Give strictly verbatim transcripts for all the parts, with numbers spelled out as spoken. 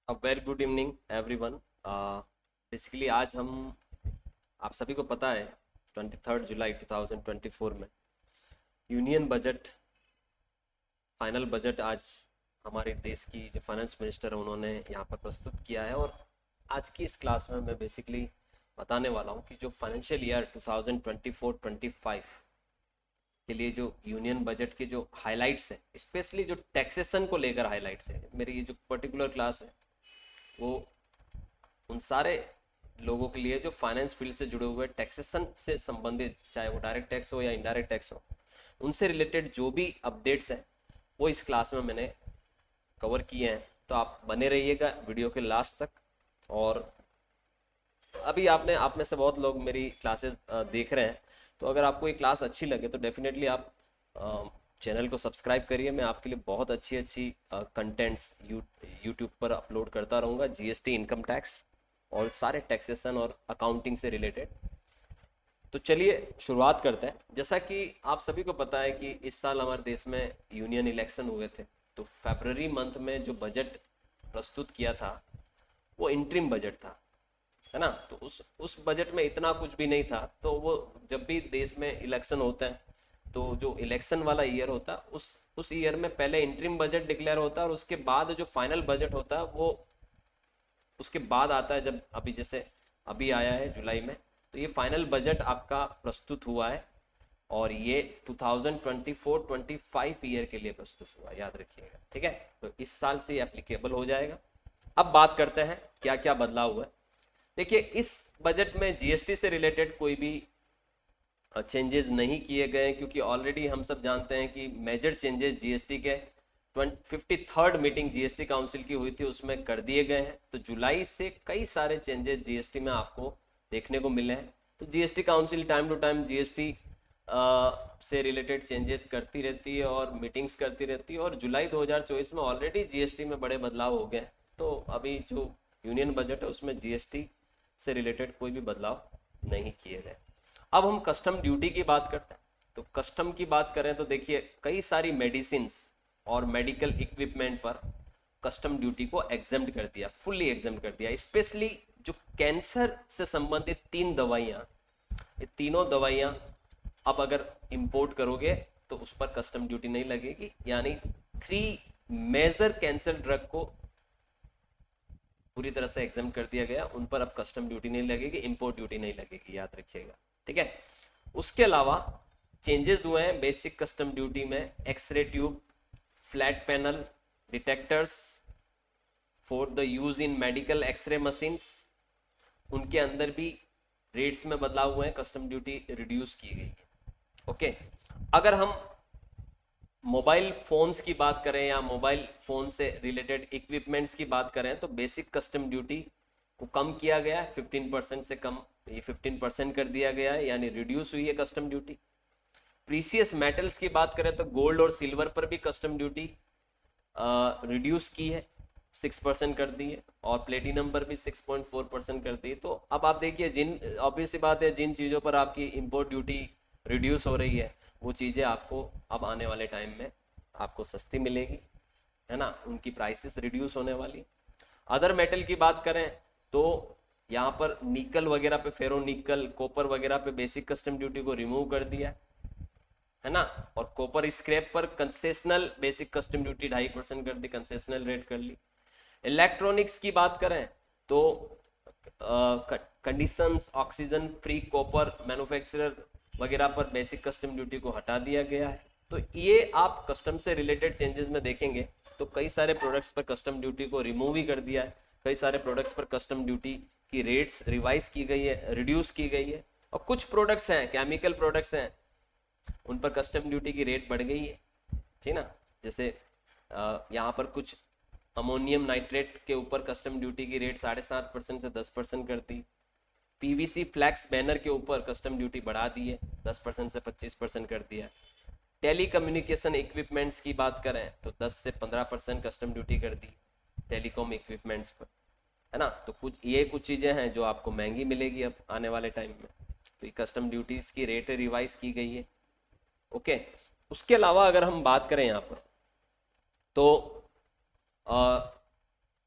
अ very good evening everyone. Basically आज हम आप सभी को पता है twenty third July two thousand twenty four में यूनियन बजट फाइनल बजट आज हमारे देश की जो फाइनेंस मिनिस्टर है उन्होंने यहाँ पर प्रस्तुत किया है। और आज की इस क्लास में मैं बेसिकली बताने वाला हूँ कि जो financial year two thousand twenty four twenty five के लिए जो यूनियन बजट के जो हाइलाइट्स हैं, स्पेशली जो टैक्सेशन को लेकर हाइलाइट्स है, मेरी ये जो पर्टिकुलर क्लास है वो उन सारे लोगों के लिए जो फाइनेंस फील्ड से जुड़े हुए टैक्सेशन से संबंधित, चाहे वो डायरेक्ट टैक्स हो या इनडायरेक्ट टैक्स हो, उनसे रिलेटेड जो भी अपडेट्स हैं वो इस क्लास में मैंने कवर किए हैं। तो आप बने रहिएगा वीडियो के लास्ट तक। और अभी आपने आप में से बहुत लोग मेरी क्लासेस देख रहे हैं, तो अगर आपको ये क्लास अच्छी लगे तो डेफिनेटली आप चैनल को सब्सक्राइब करिए। मैं आपके लिए बहुत अच्छी अच्छी कंटेंट्स यू यूट्यूब पर अपलोड करता रहूँगा, जीएसटी, इनकम टैक्स और सारे टैक्सेशन और अकाउंटिंग से रिलेटेड। तो चलिए शुरुआत करते हैं। जैसा कि आप सभी को पता है कि इस साल हमारे देश में यूनियन इलेक्शन हुए थे, तो फरवरी मंथ में जो बजट प्रस्तुत किया था वो इंटरिम बजट था, है ना। तो उस उस बजट में इतना कुछ भी नहीं था। तो वो जब भी देश में इलेक्शन होते हैं तो जो इलेक्शन वाला ईयर होता है उस उस ईयर में पहले इंटरिम बजट डिक्लेयर होता है और उसके बाद जो फाइनल बजट होता है वो उसके बाद आता है। जब अभी जैसे अभी आया है जुलाई में, तो ये फाइनल बजट आपका प्रस्तुत हुआ है और ये two thousand twenty four twenty five year के लिए प्रस्तुत हुआ, याद रखिएगा, ठीक है। तो इस साल से ये एप्लीकेबल हो जाएगा। अब बात करते हैं क्या क्या बदलाव हुआ है। देखिए, इस बजट में जीएसटी से रिलेटेड कोई भी चेंजेस नहीं किए गए, क्योंकि ऑलरेडी हम सब जानते हैं कि मेजर चेंजेस जीएसटी के fifty third meeting GST council की हुई थी उसमें कर दिए गए हैं। तो जुलाई से कई सारे चेंजेस जीएसटी में आपको देखने को मिले हैं। तो GST council time to time GST से रिलेटेड चेंजेस करती रहती है और मीटिंग्स करती रहती है, और जुलाई दो हज़ार चौबीस में ऑलरेडी जीएसटी में बड़े बदलाव हो गए। तो अभी जो यूनियन बजट है उसमें जीएसटी से रिलेटेड कोई भी बदलाव नहीं किए गए। अब हम कस्टम ड्यूटी की बात करते हैं। तो कस्टम की बात करें तो देखिए, कई सारी मेडिसिन और मेडिकल इक्विपमेंट पर कस्टम ड्यूटी को एग्जेम्प्ट कर दिया, फुल्ली एग्जेम्प्ट कर दिया। स्पेशली जो कैंसर से संबंधित तीन दवाइयाँ, ये तीनों दवाइयाँ अब अगर इंपोर्ट करोगे तो उस पर कस्टम ड्यूटी नहीं लगेगी। यानी थ्री मेजर कैंसर ड्रग को पूरी तरह से एग्जाम कर दिया गया, उन पर अब कस्टम ड्यूटी नहीं लगेगी, इंपोर्ट ड्यूटी नहीं लगेगी, याद रखिएगा, ठीक है। उसके अलावा चेंजेस हुए हैं बेसिक कस्टम ड्यूटी में। X ray tube, flat panel detectors for the use in medical x ray machines, उनके अंदर भी रेट्स में बदलाव हुए हैं, कस्टम ड्यूटी रिड्यूस की गई है। ओके, अगर हम मोबाइल फोन्स की बात करें या मोबाइल फोन से रिलेटेड इक्विपमेंट्स की बात करें तो बेसिक कस्टम ड्यूटी को कम किया गया है, फिफ्टीन परसेंट से कम ये फिफ्टीन परसेंट कर दिया गया है, यानी रिड्यूस हुई है कस्टम ड्यूटी। प्रीसियस मेटल्स की बात करें तो गोल्ड और सिल्वर पर भी कस्टम ड्यूटी रिड्यूस की है, सिक्स परसेंट कर दी है, और प्लेटिनम पर भी सिक्स पॉइंट फोर परसेंट कर दी है। तो अब आप देखिए, जिन ऑब्वियस सी बात है, जिन चीज़ों पर आपकी इंपोर्ट ड्यूटी रिड्यूस हो रही है वो चीज़ें आपको अब आने वाले टाइम में आपको सस्ती मिलेगी, है ना, उनकी प्राइसेस रिड्यूस होने वाली। अदर मेटल की बात करें तो यहाँ पर निकल वगैरह पे, फेरो निकल, कॉपर वगैरह पे बेसिक कस्टम ड्यूटी को रिमूव कर दिया है ना, और कॉपर स्क्रैप पर कंसेशनल बेसिक कस्टम ड्यूटी ढाई परसेंट कर दी, कंसेशनल रेट कर ली। इलेक्ट्रॉनिक्स की बात करें तो conditions, oxygen free copper manufacturer वगैरह पर बेसिक कस्टम ड्यूटी को हटा दिया गया है। तो ये आप कस्टम से रिलेटेड चेंजेस में देखेंगे तो कई सारे प्रोडक्ट्स पर कस्टम ड्यूटी को रिमूव ही कर दिया है, कई सारे प्रोडक्ट्स पर कस्टम ड्यूटी की रेट्स रिवाइज की गई है, रिड्यूस की गई है, और कुछ प्रोडक्ट्स हैं, केमिकल प्रोडक्ट्स हैं, उन पर कस्टम ड्यूटी की रेट बढ़ गई है, ठीक ना। जैसे यहाँ पर कुछ अमोनियम नाइट्रेट के ऊपर कस्टम ड्यूटी की रेट साढ़े सात परसेंट से दस परसेंट कर दी। पीवीसी फ्लैक्स बैनर के ऊपर कस्टम ड्यूटी बढ़ा दी है, दस परसेंट से पच्चीस परसेंट कर दिया। टेली कम्युनिकेशन इक्विपमेंट्स की बात करें तो दस से पंद्रह परसेंट कस्टम ड्यूटी कर दी टेलीकॉम इक्विपमेंट्स पर, है ना। तो कुछ ये कुछ चीज़ें हैं जो आपको महंगी मिलेगी अब आने वाले टाइम में, तो ये कस्टम ड्यूटीज़ की रेट रिवाइज की गई है। ओके, उसके अलावा अगर हम बात करें यहाँ पर तो आ,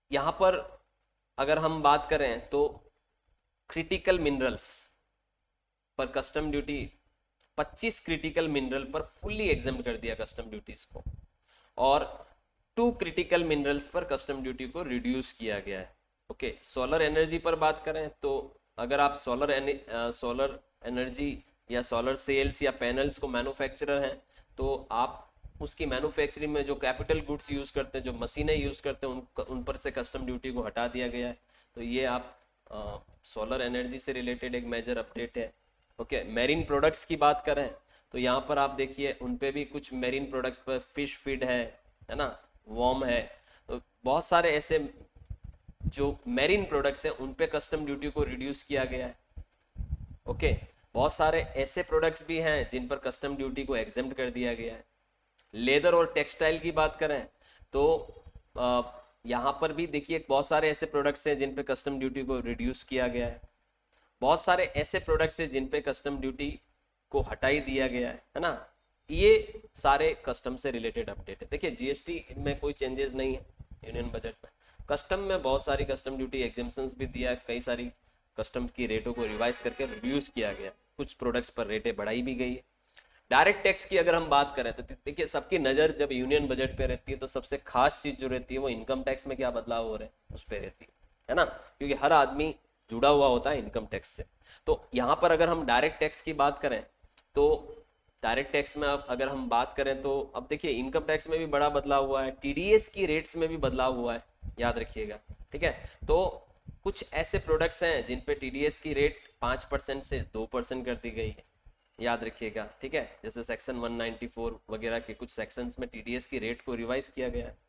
यहाँ पर अगर हम बात करें तो क्रिटिकल मिनरल्स पर कस्टम ड्यूटी पच्चीस क्रिटिकल मिनरल पर फुल्ली एग्जाम कर दिया कस्टम ड्यूटीज को, और टू क्रिटिकल मिनरल्स पर कस्टम ड्यूटी को रिड्यूस किया गया है। ओके, सोलर एनर्जी पर बात करें तो अगर आप सोलर सोलर एनर्जी या सोलर सेल्स या पैनल्स को मैन्युफैक्चरर हैं तो आप उसकी मैन्युफैक्चरिंग में जो कैपिटल गुड्स यूज करते हैं, जो मशीनें यूज करते हैं, उन उन पर से कस्टम ड्यूटी को हटा दिया गया है। तो ये आप सोलर एनर्जी से रिलेटेड एक मेजर अपडेट है। ओके, मेरीन प्रोडक्ट्स की बात करें तो यहाँ पर आप देखिए उन पे भी कुछ मेरीन प्रोडक्ट्स पर फिश फीड है है ना, वॉर्म है, तो बहुत सारे ऐसे जो मेरीन प्रोडक्ट्स हैं उन पे कस्टम ड्यूटी को रिड्यूस किया गया है। ओके, बहुत सारे ऐसे प्रोडक्ट्स भी हैं जिन पर कस्टम ड्यूटी को एग्जेम्प्ट कर दिया गया है। लेदर और टेक्सटाइल की बात करें तो आ, यहाँ पर भी देखिए बहुत सारे ऐसे प्रोडक्ट्स हैं जिन पे कस्टम ड्यूटी को रिड्यूस किया गया है। बहुत सारे ऐसे प्रोडक्ट्स हैं जिन पे कस्टम ड्यूटी को हटाई दिया गया है है ना। ये सारे कस्टम से रिलेटेड अपडेट है। देखिए जीएसटी में कोई चेंजेस नहीं है यूनियन बजट में। कस्टम में बहुत सारी कस्टम ड्यूटी एग्जेम्पशंस भी दिया है, कई सारी कस्टम की रेटों को रिवाइज करके रिड्यूस किया गया, कुछ प्रोडक्ट्स पर रेटें बढ़ाई भी गई है। डायरेक्ट टैक्स की अगर हम बात करें तो देखिए सबकी नज़र जब यूनियन बजट पे रहती है तो सबसे खास चीज़ जो रहती है वो इनकम टैक्स में क्या बदलाव हो रहे हैं उस पर रहती है है ना, क्योंकि हर आदमी जुड़ा हुआ होता है इनकम टैक्स से। तो यहाँ पर अगर हम डायरेक्ट टैक्स की बात करें तो डायरेक्ट टैक्स में अब अगर हम बात करें तो अब देखिए इनकम टैक्स में भी बड़ा बदलाव हुआ है, टीडीएस की रेट्स में भी बदलाव हुआ है, याद रखिएगा, ठीक है। तो कुछ ऐसे प्रोडक्ट्स हैं जिन पे टीडीएस की रेट पाँच परसेंट से दो परसेंट कर दी गई है, याद रखिएगा, ठीक है। जैसे सेक्शन एक सौ चौरानवे वगैरह के कुछ सेक्शंस में टीडीएस की रेट को रिवाइज किया गया है।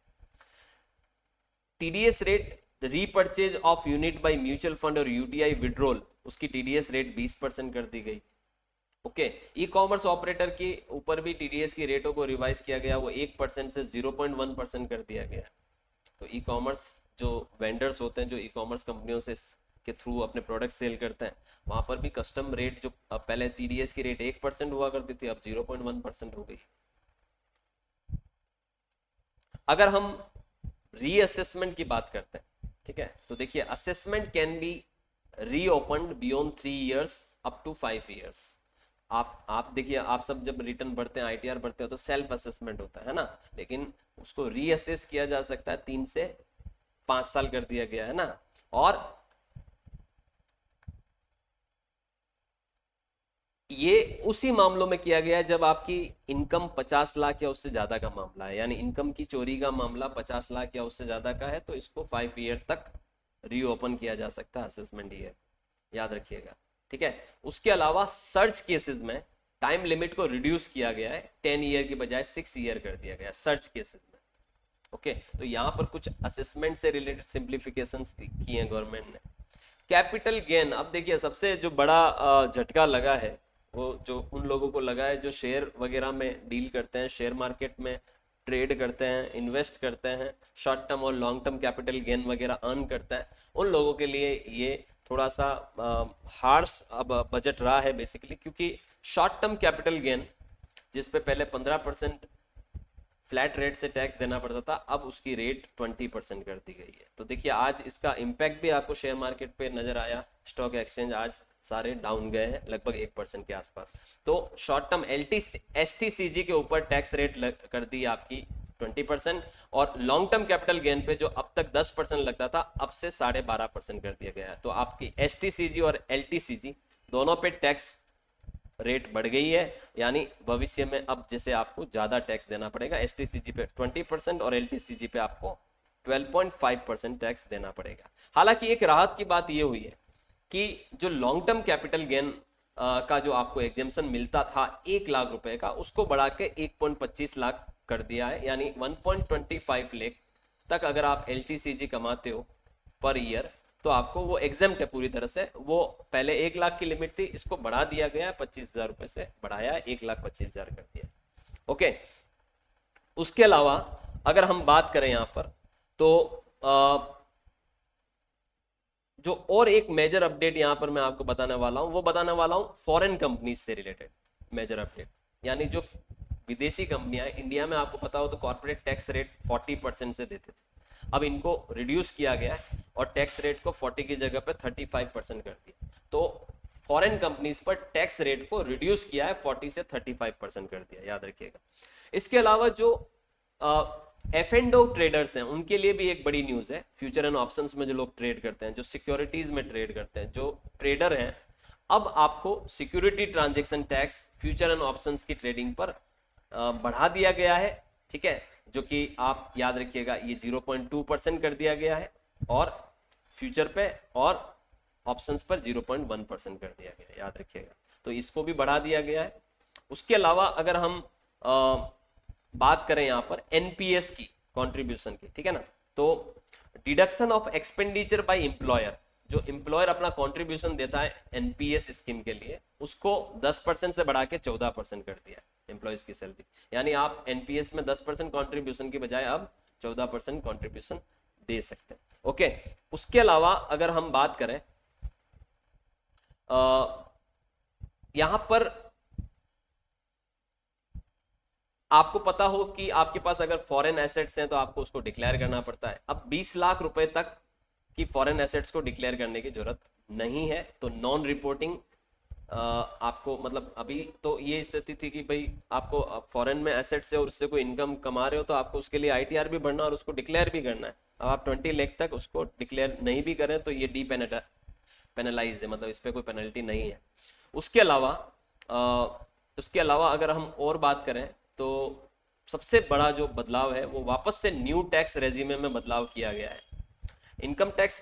TDS rate repurchase of unit by mutual fund और यूटीआई विड्रॉल, उसकी टीडीएस रेट बीस परसेंट कर दी गई। ओके, ई कॉमर्स ऑपरेटर के ऊपर भी टीडीएस की रेटों को रिवाइज किया गया, वो एक परसेंट से जीरो पॉइंट वन परसेंट कर दिया गया। तो ई कॉमर्स जो वेंडर्स होते हैं जो ई कॉमर्स कंपनियों से के थ्रू अपने प्रोडक्ट सेल करते हैं वहां पर भी कस्टम रेट जो पहले टीडीएस की रेट एक परसेंट हुआ करती थी अब जीरो पॉइंट वन परसेंट हो गई। अगर हम रीअसेसमेंट की बात करते हैं, ठीक है, तो देखिए assessment can be reopened beyond three years up to five years. आप आप देखिए आप सब जब रिटर्न भरते हैं आईटीआर भरते हो तो सेल्फ असेसमेंट होता है ना, लेकिन उसको रीअसेस किया जा सकता है, तीन से पांच साल कर दिया गया है ना। और ये उसी मामलों में किया गया है जब आपकी इनकम पचास लाख या उससे ज्यादा का मामला है, यानी इनकम की चोरी का मामला पचास लाख या उससे ज्यादा का है तो इसको फाइव ईयर तक रीओपन किया जा सकता है असेसमेंट ईयर, याद रखिएगा, ठीक है। उसके अलावा सर्च केसेस में टाइम लिमिट को रिड्यूस किया गया है, टेन ईयर की बजाय सिक्स ईयर कर दिया गया सर्च केसेस में। ओके, तो यहाँ पर कुछ असेसमेंट से रिलेटेड सिंप्लीफिकेशंस की हैं गवर्नमेंट ने। कैपिटल गेन, अब देखिए सबसे जो बड़ा झटका लगा है वो जो उन लोगों को लगा है जो शेयर वगैरह में डील करते हैं, शेयर मार्केट में ट्रेड करते हैं, इन्वेस्ट करते हैं, शॉर्ट टर्म और लॉन्ग टर्म कैपिटल गेन वगैरह अर्न करते हैं, उन लोगों के लिए ये थोड़ा सा हार्श अब बजट रहा है बेसिकली, क्योंकि शॉर्ट टर्म कैपिटल गेन जिस पे पहले पंद्रह परसेंट फ्लैट रेट से टैक्स देना पड़ता था अब उसकी रेट बीस परसेंट कर दी गई है। तो देखिए आज इसका इम्पैक्ट भी आपको शेयर मार्केट पे नजर आया, स्टॉक एक्सचेंज आज सारे डाउन गए हैं लगभग एक परसेंट के आसपास। तो short term L T S T C G के ऊपर टैक्स रेट कर दी आपकी बीस परसेंट, और लॉन्ग टर्म कैपिटल गेन पे जो अब तक दस परसेंट लगता था अब से साढ़े बारह परसेंट कर दिया गया है। तो आपकी एस टी सी जी और एल टी सी जी दोनों पे टैक्स रेट बढ़ गई है, यानी भविष्य में अब जैसे आपको ज्यादा टैक्स देना पड़ेगा, एस टी सी जी पे बीस परसेंट और एल टी सी जी पे आपको बारह पॉइंट पाँच परसेंट टैक्स देना पड़ेगा। हालांकि एक राहत की बात यह हुई है कि जो लॉन्ग टर्म कैपिटल गेन का जो आपको एग्जेम्पशन मिलता था एक लाख रुपए का उसको बढ़ा के एक पॉइंट पच्चीस लाख कर दिया है, यानी one point two five lakh तक अगर आप एल टी सी जी कमाते हो पर ईयर तो आपको वो एग्जेम्प्ट है पूरी तरह से। वो पहले एक लाख की लिमिट थी, इसको बढ़ा दिया गया पच्चीस हजार रुपए से बढ़ाया एक लाख पच्चीस हजार कर दिया। ओके, उसके अलावा अगर हम बात करें यहां पर तो आ, जो और एक मेजर अपडेट यहां पर मैं आपको बताने वाला हूं वो बताने वाला हूं फॉरेन कंपनीज से रिलेटेड मेजर अपडेट, यानी जो विदेशी कंपनियां इंडिया में आपको पता हो तो कॉर्पोरेट टैक्स रेट चालीस परसेंट से देते थे, अब इनको रिड्यूस किया गया है और टैक्स रेट को चालीस की जगह पे पैंतीस परसेंट कर दिया। तो फॉरेन कंपनीज पर टैक्स रेट को रिड्यूस किया है, चालीस से पैंतीस परसेंट कर दिया, याद रखिएगा। इसके अलावा जो एफ एंड ओ ट्रेडर्स हैं उनके लिए भी एक बड़ी न्यूज है। फ्यूचर एंड ऑप्शंस में जो लोग ट्रेड करते हैं, जो सिक्योरिटीज में ट्रेड करते हैं, जो ट्रेडर हैं, अब आपको security transaction tax future and options की ट्रेडिंग पर बढ़ा दिया गया है, ठीक है, जो कि आप याद रखिएगा ये ज़ीरो पॉइंट टू परसेंट कर दिया गया है और फ्यूचर पे और ऑप्शंस पर ज़ीरो पॉइंट वन परसेंट कर दिया गया है, याद रखिएगा। तो इसको भी बढ़ा दिया गया है। उसके अलावा अगर हम आ, बात करें यहाँ पर एनपीएस की कंट्रीब्यूशन की, ठीक है ना, तो deduction of expenditure by employer, जो एम्प्लॉयर अपना कंट्रीब्यूशन देता है एनपीएस स्कीम के लिए, उसको दस परसेंट से बढ़ा के चौदह परसेंट कर दिया है एम्प्लॉयज की सैलरी। यानी आप एनपीएस में दस परसेंट कॉन्ट्रीब्यूशन की बजाय अब चौदह परसेंट कॉन्ट्रीब्यूशन दे सकते हैं। ओके, उसके अलावा अगर हम बात करें यहां पर आपको पता हो कि आपके पास अगर फॉरेन एसेट्स हैं तो आपको उसको डिक्लेयर करना पड़ता है। अब बीस लाख रुपए तक की फॉरेन एसेट्स को डिक्लेयर करने की जरूरत नहीं है, तो नॉन रिपोर्टिंग आपको, मतलब अभी तो ये स्थिति थी कि भाई आपको फॉरेन में एसेट्स है और उससे कोई इनकम कमा रहे हो तो आपको उसके लिए आईटीआर भी भरना और उसको डिक्लेयर भी करना है। अब आप ट्वेंटी लाख तक उसको डिक्लेयर नहीं भी करें तो ये डी पेनलाइज है, मतलब इस पर कोई पेनल्टी नहीं है। उसके अलावा उसके अलावा अगर हम और बात करें तो सबसे बड़ा जो बदलाव है वो वापस से न्यू टैक्स रेजिमे में बदलाव किया गया है। इनकम टैक्स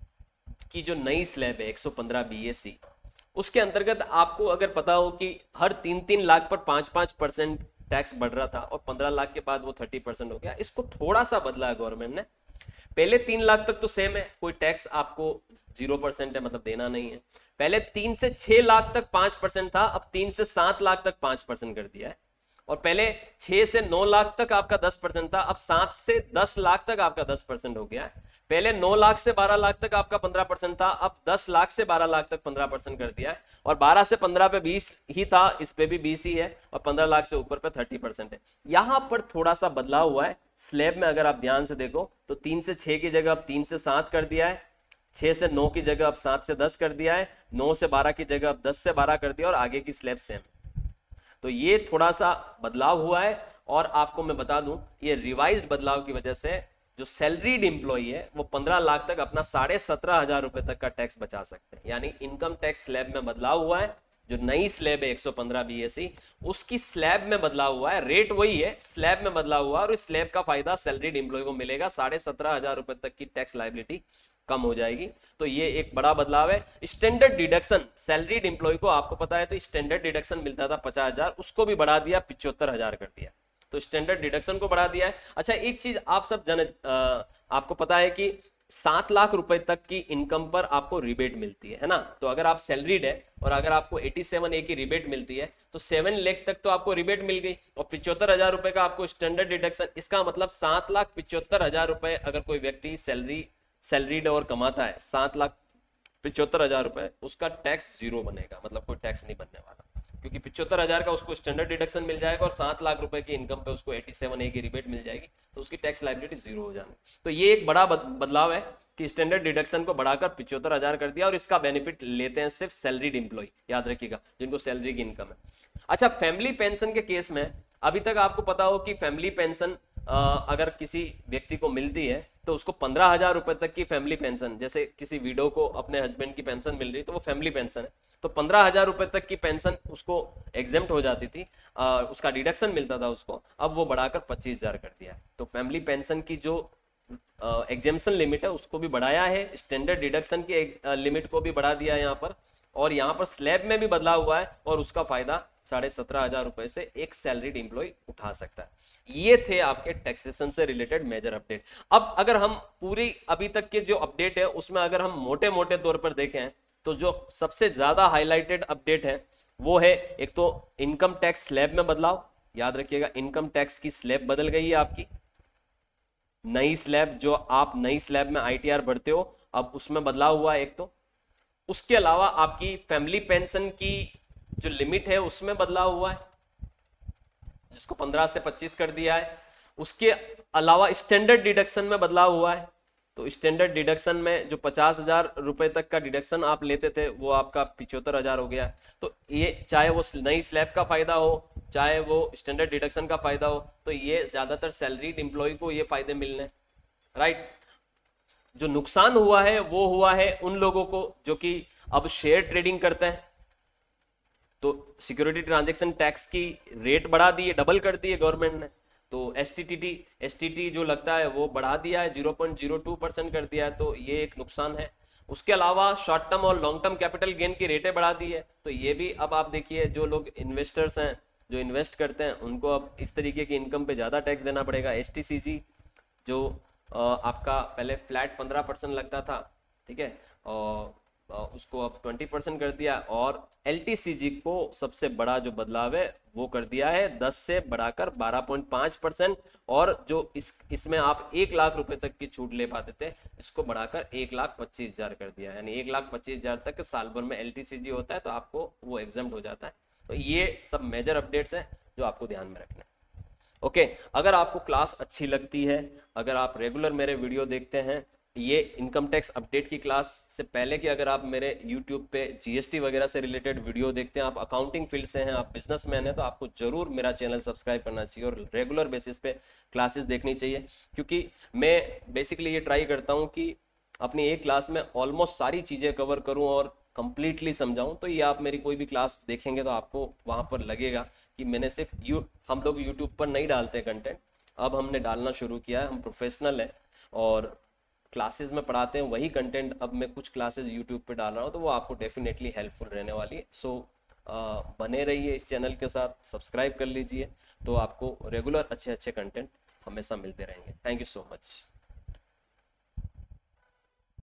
की जो नई स्लैब है एक सौ पंद्रह बीएसी, उसके अंतर्गत आपको अगर पता हो कि हर तीन तीन लाख पर पांच पांच परसेंट टैक्स बढ़ रहा था और पंद्रह लाख के बाद वो थर्टी परसेंट हो गया। इसको थोड़ा सा बदला है गवर्नमेंट ने। पहले तीन लाख तक तो सेम है, कोई टैक्स आपको जीरो परसेंट है, मतलब देना नहीं है। पहले तीन से छह लाख तक पांच परसेंट था, अब तीन से सात लाख तक पांच परसेंट कर दिया है। और पहले छह से नौ लाख तक आपका दस परसेंट था, अब सात से दस लाख तक आपका दस परसेंट हो गया है। पहले नौ लाख से बारह लाख तक आपका पंद्रह परसेंट था, अब दस लाख से बारह लाख तक पंद्रह परसेंट कर दिया है। और बारह से पंद्रह पे बीस ही था, इस पे भी बीस ही है, और पंद्रह लाख से ऊपर पे थर्टी परसेंट है। यहां पर थोड़ा सा बदलाव हुआ है स्लैब में। अगर आप ध्यान से देखो तो तीन से छह की जगह अब तीन से सात कर दिया है, छह से नौ की जगह अब सात से दस कर दिया है, नौ से बारह की जगह अब दस से बारह कर दिया और आगे की स्लैब सेम। तो ये थोड़ा सा बदलाव हुआ है। और आपको मैं बता दूं ये रिवाइज्ड बदलाव की वजह से जो सैलरीड एम्प्लॉई है वो पंद्रह लाख तक अपना साढ़े सत्रह हजार रुपए तक का टैक्स बचा सकते हैं। यानी इनकम टैक्स स्लैब में बदलाव हुआ है। जो नई स्लैब है एक सौ पंद्रह बीएससी, उसकी स्लैब में बदलाव हुआ है, रेट वही है, स्लैब में बदलाव हुआ है और इस स्लैब का फायदा सैलरीड एम्प्लॉय को मिलेगा। साढ़े सत्रह हजार रुपए तक की टैक्स लायबिलिटी कम हो जाएगी। तो ये एक बड़ा बदलाव है। स्टैंडर्ड डिडक्शन सैलरीड एम्प्लॉय को आपको पता है तो स्टैंडर्ड डिडक्शन मिलता था पचास हजार, उसको भी बढ़ा दिया, पिछहत्तर हजार कर दिया। तो स्टैंडर्ड डिडक्शन को बढ़ा दिया है। अच्छा, एक चीज आप सब जाने, आपको पता है कि सात लाख रुपए तक की इनकम पर आपको रिबेट मिलती है, है ना। तो अगर आप सैलरीड है और अगर आपको सत्तासी ए की रिबेट मिलती है तो सेवन लाख तक तो आपको रिबेट मिल गई और पिछहत्तर हजार रुपए का आपको स्टैंडर्ड डिडक्शन। इसका मतलब सात लाख पिछहत्तर हजार रुपए अगर कोई व्यक्ति सैलरी सैलरीड और कमाता है सात लाख पिछहत्तर हजार रुपए, उसका टैक्स जीरो बनेगा, मतलब कोई टैक्स नहीं बनने वाला, क्योंकि पिछहत्तर हजार का उसको स्टैंडर्ड डिडक्शन मिल जाएगा और सात लाख रुपए की इनकम पे उसको सत्तासी ए की रिबेट मिल जाएगी, तो उसकी टैक्स लायबिलिटी जीरो हो जाएगी। तो ये एक बड़ा बदलाव है कि स्टैंडर्ड डिडक्शन को बढ़ाकर पिछहत्तर हजार कर दिया और इसका बेनिफिट लेते हैं सिर्फ सैलरीड एम्प्लॉय, याद रखिएगा, जिनको सैलरी की इनकम है। अच्छा, फैमिली पेंशन के केस में अभी तक आपको पता हो कि फैमिली पेंशन अगर किसी व्यक्ति को मिलती है तो उसको पंद्रह हजार रुपए तक की फैमिली पेंशन, जैसे किसी विडो को अपने हस्बैंड की पेंशन मिल रही तो वो फैमिली पेंशन है, तो पंद्रह हजार रुपए तक की पेंशन उसको एग्जेम्प्ट हो जाती थी, आ, उसका डिडक्शन मिलता था उसको, अब वो बढ़ाकर पच्चीस हजार कर दिया है। तो फैमिली पेंशन की जो एग्जेम्पशन लिमिट है उसको भी बढ़ाया है, स्टैंडर्ड डिडक्शन की लिमिट को भी बढ़ा दिया है यहाँ पर, और यहाँ पर स्लैब में भी बदलाव हुआ है और उसका फायदा साढ़े सत्रह हजार रुपए से एक सैलरीड एम्प्लॉय उठा सकता है। ये थे आपके टैक्सेशन से रिलेटेड मेजर अपडेट। अब अगर हम पूरी अभी तक के जो अपडेट है उसमें अगर हम मोटे मोटे तौर पर देखें तो जो सबसे ज्यादा हाईलाइटेड अपडेट है वो है एक तो इनकम टैक्स स्लैब में बदलाव, याद रखिएगा इनकम टैक्स की स्लैब बदल गई है आपकी, नई स्लैब, जो आप नई स्लैब में आईटीआर भरते हो अब उसमें बदलाव हुआ है एक तो। उसके अलावा आपकी फैमिली पेंशन की जो लिमिट है उसमें बदलाव हुआ है, जिसको पंद्रह से पच्चीस कर दिया है। उसके अलावा स्टैंडर्ड डिडक्शन में बदलाव हुआ है। तो स्टैंडर्ड डिडक्शन में जो पचास हजार रुपए तक का डिडक्शन आप लेते थे वो आपका पिछहत्तर हजार हो गया। तो ये चाहे वो नई स्लैब का फायदा हो चाहे वो स्टैंडर्ड डिडक्शन का फायदा हो, तो ये ज्यादातर सैलरीड एम्प्लॉय को ये फायदे मिलने, राइट। जो नुकसान हुआ है वो हुआ है उन लोगों को जो कि अब शेयर ट्रेडिंग करते हैं। तो सिक्योरिटी ट्रांजैक्शन टैक्स की रेट बढ़ा दी है, डबल कर दी है गवर्नमेंट ने। तो एसटीटी एसटीटी जो लगता है वो बढ़ा दिया है, zero point zero two percent कर दिया है, तो ये एक नुकसान है। उसके अलावा शॉर्ट टर्म और लॉन्ग टर्म कैपिटल गेन की रेटें बढ़ा दी है। तो ये भी अब आप देखिए जो लोग इन्वेस्टर्स हैं जो इन्वेस्ट करते हैं उनको अब इस तरीके की इनकम पे ज़्यादा टैक्स देना पड़ेगा। एसटीसीजी जो आपका पहले फ्लैट पंद्रह परसेंट लगता था, ठीक है, और उसको अब ट्वेंटी परसेंट कर दिया। और एलटीसीजी को सबसे बड़ा जो बदलाव है वो कर दिया है दस से बढ़ाकर बारह पॉइंट पाँच परसेंट। और जो इस इसमें आप एक लाख रुपए तक की छूट ले पाते थे इसको बढ़ाकर एक लाख पच्चीस हजार कर दिया है, यानी एक लाख पच्चीस हजार तक साल भर में एलटीसीजी होता है तो आपको वो एग्जाम्प्ट हो जाता है। तो ये सब मेजर अपडेट्स हैं जो आपको ध्यान में रखना है। ओके okay, अगर आपको क्लास अच्छी लगती है, अगर आप रेगुलर मेरे वीडियो देखते हैं, ये इनकम टैक्स अपडेट की क्लास से पहले कि अगर आप मेरे यूट्यूब पे जीएसटी वगैरह से रिलेटेड वीडियो देखते हैं, आप अकाउंटिंग फील्ड से हैं, आप बिजनेसमैन हैं, तो आपको जरूर मेरा चैनल सब्सक्राइब करना चाहिए और रेगुलर बेसिस पे क्लासेस देखनी चाहिए। क्योंकि मैं बेसिकली ये ट्राई करता हूँ कि अपनी एक क्लास में ऑलमोस्ट सारी चीज़ें कवर करूँ और कंप्लीटली समझाऊं। तो ये आप मेरी कोई भी क्लास देखेंगे तो आपको वहां पर लगेगा कि मैंने सिर्फ यू हम लोग यूट्यूब पर नहीं डालते कंटेंट, अब हमने डालना शुरू किया है, हम प्रोफेशनल हैं और क्लासेस में पढ़ाते हैं वही कंटेंट अब मैं कुछ क्लासेस यूट्यूब पे डाल रहा हूँ, तो वो आपको डेफिनेटली हेल्पफुल रहने वाली है। सो so, बने रहिए इस चैनल के साथ, सब्सक्राइब कर लीजिए तो आपको रेगुलर अच्छे अच्छे कंटेंट हमेशा मिलते रहेंगे। Thank you so much.